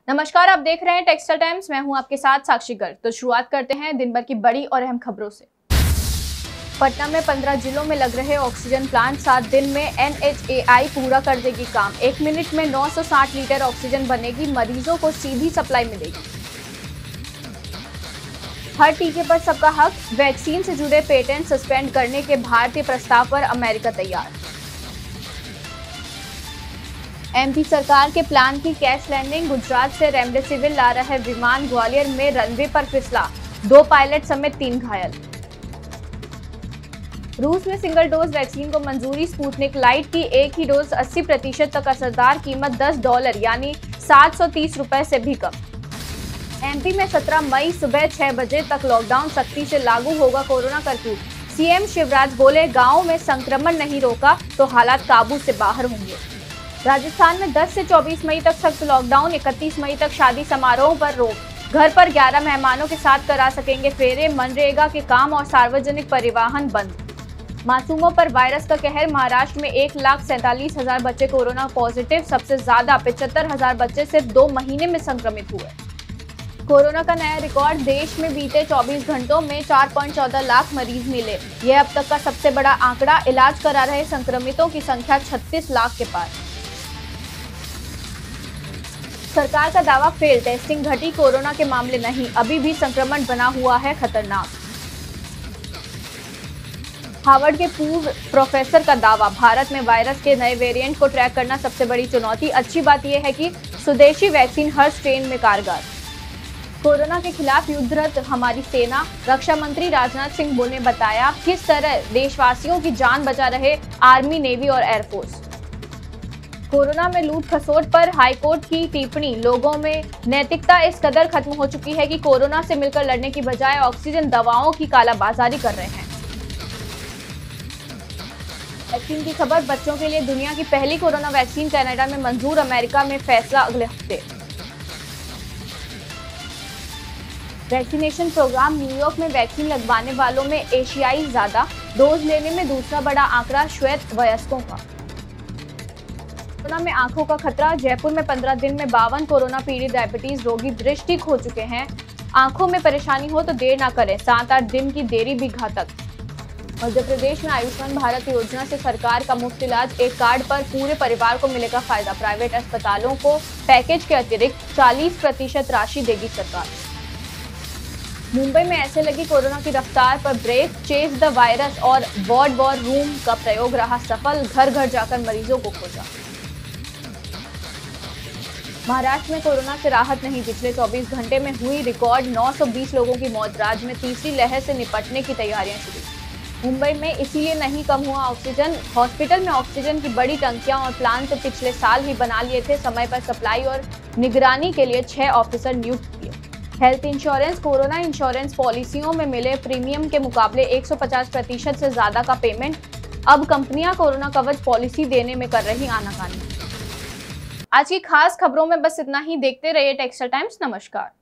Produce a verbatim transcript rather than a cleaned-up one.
नमस्कार, आप देख रहे हैं टेक्सटाइल टाइम्स। मैं हूं आपके साथ साक्षी गर्ग। तो शुरुआत करते हैं दिन भर की बड़ी और अहम खबरों से। पटना में पंद्रह जिलों में लग रहे ऑक्सीजन प्लांट सात दिन में एन एच ए आई पूरा कर देगी काम। एक मिनट में नौ सौ साठ लीटर ऑक्सीजन बनेगी, मरीजों को सीधी सप्लाई मिलेगी। हर टीके पर सबका हक, वैक्सीन से जुड़े पेटेंट सस्पेंड करने के भारतीय प्रस्ताव पर अमेरिका तैयार। एमपी सरकार के प्लान की कैश लैंडिंग, गुजरात से रेमडेसिविर ला रहे विमान ग्वालियर में रनवे पर फिसला, दो पायलट समेत तीन घायल। रूस में सिंगल डोज वैक्सीन को मंजूरी, स्पुतनिक लाइट की एक ही डोज अस्सी प्रतिशत तक असरदार, कीमत दस डॉलर यानी सात सौ तीस रुपए से भी कम। एमपी में सत्रह मई सुबह छह बजे तक लॉकडाउन सख्ती से लागू होगा, कोरोना कर्फ्यू। सीएम शिवराज बोले, गांव में संक्रमण नहीं रोका तो हालात काबू से बाहर होंगे। राजस्थान में दस से चौबीस मई तक सख्त लॉकडाउन, इकतीस मई तक शादी समारोह पर रोक। घर पर ग्यारह मेहमानों के साथ करा सकेंगे फेरे, मनरेगा के काम और सार्वजनिक परिवहन बंद। मासूमों पर वायरस का कहर, महाराष्ट्र में एक लाख सैंतालीस हजार बच्चे कोरोना पॉजिटिव, सबसे ज्यादा पिछहत्तर हजार बच्चे सिर्फ दो महीने में संक्रमित हुए। कोरोना का नया रिकॉर्ड, देश में बीते चौबीस घंटों में चार पॉइंट चौदह लाख मरीज मिले। यह अब तक का सबसे बड़ा आंकड़ा। इलाज करा रहे संक्रमितों की संख्या छत्तीस लाख के पार। सरकार का दावा फेल, टेस्टिंग घटी, कोरोना के मामले नहीं, अभी भी संक्रमण बना हुआ है खतरनाक। हार्वर्ड के पूर्व प्रोफेसर का दावा, भारत में वायरस के नए वेरिएंट को ट्रैक करना सबसे बड़ी चुनौती। अच्छी बात यह है कि स्वदेशी वैक्सीन हर स्ट्रेन में कारगर। कोरोना के खिलाफ युद्धरत हमारी सेना, रक्षा मंत्री राजनाथ सिंह ने बताया किस तरह देशवासियों की जान बचा रहे आर्मी, नेवी और एयरफोर्स। कोरोना में लूट खसोट पर हाईकोर्ट की टिप्पणी, लोगों में नैतिकता इस कदर खत्म हो चुकी है कि कोरोना से मिलकर लड़ने की बजाय ऑक्सीजन दवाओं की कालाबाजारी कर रहे हैं। वैक्सीन की खबर, बच्चों के लिए दुनिया की पहली कोरोना वैक्सीन कनाडा में मंजूर, अमेरिका में फैसला अगले हफ्ते। वैक्सीनेशन प्रोग्राम, न्यूयॉर्क में वैक्सीन लगवाने वालों में एशियाई ज्यादा, डोज लेने में दूसरा बड़ा आंकड़ा श्वेत वयस्कों का। कोरोना में आंखों का खतरा, जयपुर में पंद्रह दिन में बावन कोरोना पीड़ित डायबिटीज रोगी दृष्टि खो चुके हैं। आंखों में परेशानी हो तो देर ना करें, सात आठ दिन की देरी भी घातक। मध्य प्रदेश में आयुष्मान भारत योजना से सरकार का मुफ्त इलाज, एक कार्ड पर पूरे परिवार को मिलेगा फायदा। प्राइवेट अस्पतालों को पैकेज के अतिरिक्त चालीस प्रतिशत राशि देगी सरकार। मुंबई में ऐसे लगी कोरोना की रफ्तार पर ब्रेक, चेस द वायरस और वार्ड वॉर रूम का प्रयोग रहा सफल, घर घर जाकर मरीजों को खोजा। महाराष्ट्र में कोरोना से राहत नहीं, पिछले चौबीस घंटे में हुई रिकॉर्ड नौ सौ बीस लोगों की मौत। राज्य में तीसरी लहर से निपटने की तैयारियां शुरू। मुंबई में इसलिए नहीं कम हुआ ऑक्सीजन, हॉस्पिटल में ऑक्सीजन की बड़ी टंकियां और प्लांट तो पिछले साल ही बना लिए थे। समय पर सप्लाई और निगरानी के लिए छह ऑफिसर नियुक्त किए। हेल्थ इंश्योरेंस, कोरोना इंश्योरेंस पॉलिसियों में मिले प्रीमियम के मुकाबले एक सौ पचास प्रतिशत से ज्यादा का पेमेंट। अब कंपनियां कोरोना कवच पॉलिसी देने में कर रही आनाकानी। आज की खास खबरों में बस इतना ही। देखते रहिए टेक्सटाइल टाइम्स। नमस्कार।